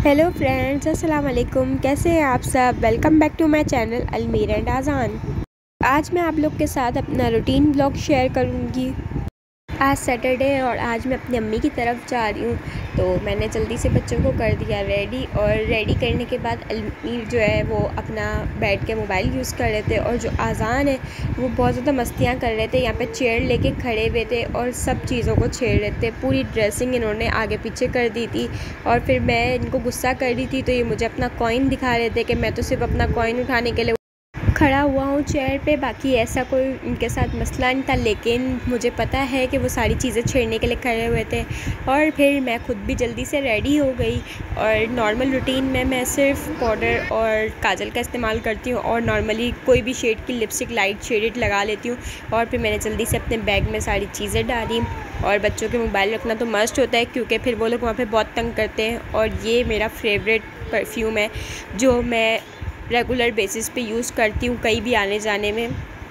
Hello friends, अस्सलाम वालेकुम। कैसे हैं आप सब? Welcome back to my channel Almir and Azaan. आज मैं आप लोग के साथ अपना रूटीन ब्लॉग शेयर करूंगी। आज सैटरडे है और आज मैं अपनी अम्मी की तरफ जा रही हूँ। तो मैंने जल्दी से बच्चों को कर दिया रेडी, और रेडी करने के बाद अलमीर जो है वो अपना बैठ के मोबाइल यूज़ कर रहे थे, और जो आज़ान है वो बहुत ज़्यादा मस्तियाँ कर रहे थे। यहाँ पे चेयर लेके खड़े हुए थे और सब चीज़ों को छेड़ रहे थे। पूरी ड्रेसिंग इन्होंने आगे पीछे कर दी थी, और फिर मैं इनको गुस्सा कर रही थी तो ये मुझे अपना कॉइन दिखा रहे थे कि मैं तो सिर्फ अपना कॉइन उठाने के लिए खड़ा हुआ हूँ चेयर पे। बाकी ऐसा कोई उनके साथ मसला नहीं था, लेकिन मुझे पता है कि वो सारी चीज़ें छेड़ने के लिए खड़े हुए थे। और फिर मैं खुद भी जल्दी से रेडी हो गई, और नॉर्मल रूटीन में मैं सिर्फ पाउडर और काजल का इस्तेमाल करती हूँ, और नॉर्मली कोई भी शेड की लिपस्टिक लाइट शेडेड लगा लेती हूँ। और फिर मैंने जल्दी से अपने बैग में सारी चीज़ें डाली। और बच्चों के मोबाइल रखना तो मस्ट होता है, क्योंकि फिर वो लोग वहाँ पे बहुत तंग करते हैं। और ये मेरा फेवरेट परफ्यूम है जो मैं रेगुलर बेसिस पे यूज़ करती हूँ कहीं भी आने जाने में।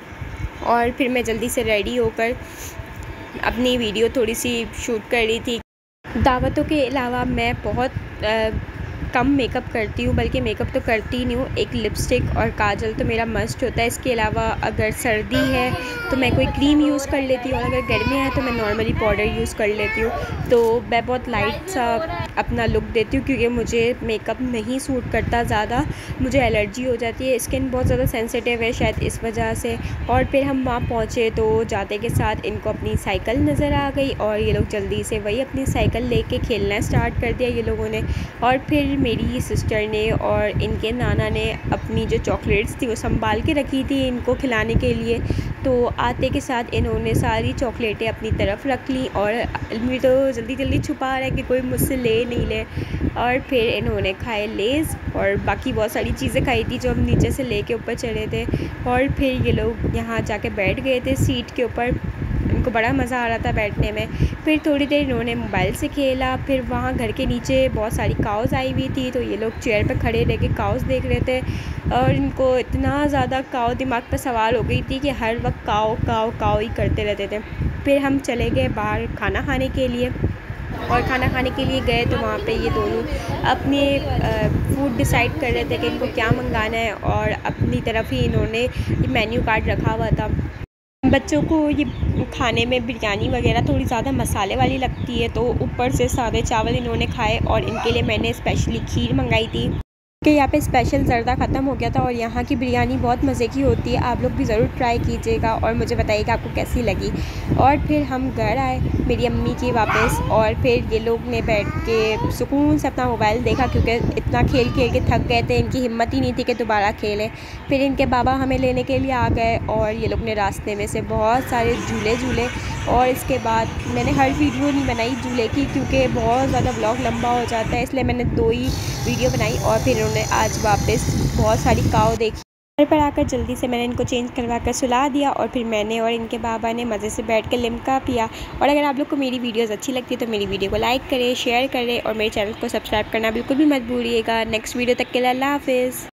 और फिर मैं जल्दी से रेडी होकर अपनी वीडियो थोड़ी सी शूट कर रही थी। दावतों के अलावा मैं बहुत कम मेकअप करती हूँ, बल्कि मेकअप तो करती ही नहीं हूँ। एक लिपस्टिक और काजल तो मेरा मस्ट होता है। इसके अलावा अगर सर्दी है तो मैं कोई क्रीम यूज़ कर लेती हूँ, और अगर गर्मी है तो मैं नॉर्मली पाउडर यूज़ कर लेती हूँ। तो मैं बहुत लाइट सा अपना लुक देती हूँ, क्योंकि मुझे मेकअप नहीं सूट करता ज़्यादा। मुझे एलर्जी हो जाती है, स्किन बहुत ज़्यादा सेंसिटिव है शायद इस वजह से। और फिर हम वहाँ पहुँचे तो जाते के साथ इनको अपनी साइकिल नज़र आ गई, और ये लोग जल्दी से वही अपनी साइकिल लेके खेलना स्टार्ट कर दिया ये लोगों ने। और फिर मेरी सिस्टर ने और इनके नाना ने अपनी जो चॉकलेट्स थी वो संभाल के रखी थी इनको खिलाने के लिए। तो आते के साथ इन्होंने सारी चॉकलेटें अपनी तरफ रख ली, और अलमीर तो जल्दी जल्दी छुपा रहा है कि कोई मुझसे ले नहीं ले। और फिर इन्होंने खाए लेज़, और बाकी बहुत सारी चीज़ें खाई थी जो हम नीचे से लेके ऊपर चढ़े थे। और फिर ये लोग यहाँ जाके बैठ गए थे सीट के ऊपर। इनको बड़ा मज़ा आ रहा था बैठने में। फिर थोड़ी देर इन्होंने मोबाइल से खेला। फिर वहाँ घर के नीचे बहुत सारी काउज़ आई हुई थी, तो ये लोग चेयर पे खड़े रह के काउज़ देख रहे थे। और इनको इतना ज़्यादा काऊ दिमाग पे सवार हो गई थी कि हर वक्त काऊ काऊ काऊ ही करते रहते थे। फिर हम चले गए बाहर खाना खाने के लिए, और खाना खाने के लिए गए तो वहाँ पे ये दोनों अपने फूड डिसाइड कर रहे थे कि इनको क्या मंगाना है, और अपनी तरफ ही इन्होंने मेन्यू कार्ड रखा हुआ था। बच्चों को ये खाने में बिरयानी वगैरह थोड़ी ज़्यादा मसाले वाली लगती है, तो ऊपर से सादे चावल इन्होंने खाए, और इनके लिए मैंने स्पेशली खीर मंगाई थी कि यहाँ पे स्पेशल ज़र्दा ख़त्म हो गया था। और यहाँ की बिरयानी बहुत मज़े की होती है, आप लोग भी ज़रूर ट्राई कीजिएगा और मुझे बताइएगा आपको कैसी लगी। और फिर हम घर आए मेरी अम्मी की वापस, और फिर ये लोग ने बैठ के सुकून से अपना मोबाइल देखा, क्योंकि इतना खेल खेल के थक गए थे, इनकी हिम्मत ही नहीं थी कि दोबारा खेलें। फिर इनके बाबा हमें लेने के लिए आ गए, और ये लोग ने रास्ते में से बहुत सारे झूले झूले। और इसके बाद मैंने हर वीडियो नहीं बनाई झूले की, क्योंकि बहुत ज़्यादा ब्लॉग लंबा हो जाता है, इसलिए मैंने 2 ही वीडियो बनाई। और फिर उन्होंने आज वापस बहुत सारी काऊ देखी। घर पर आकर जल्दी से मैंने इनको चेंज करवा कर सुला दिया, और फिर मैंने और इनके बाबा ने मज़े से बैठ कर लिम्का पिया। और अगर आप लोग को मेरी वीडियोस अच्छी लगती है तो मेरी वीडियो को लाइक करें, शेयर करें, और मेरे चैनल को सब्सक्राइब करना बिल्कुल भी मत भूलिएगा। नेक्स्ट वीडियो तक के लिए अल्लाह हाफ़िज़।